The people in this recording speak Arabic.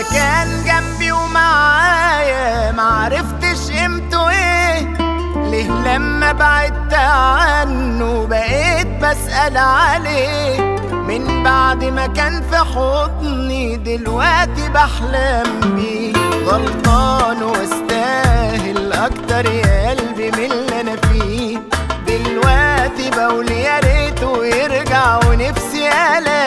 ده كان جنبي ومعايا معرفتش قيمته ايه. ليه لما بعدت عنه بقيت بسأل عليه؟ من بعد ما كان في حضني دلوقتي بحلم بيه. غلطان واستاهل اكتر يا قلبي من اللي انا فيه. دلوقتي بقول يا ريته يرجع ونفسي الاقيه.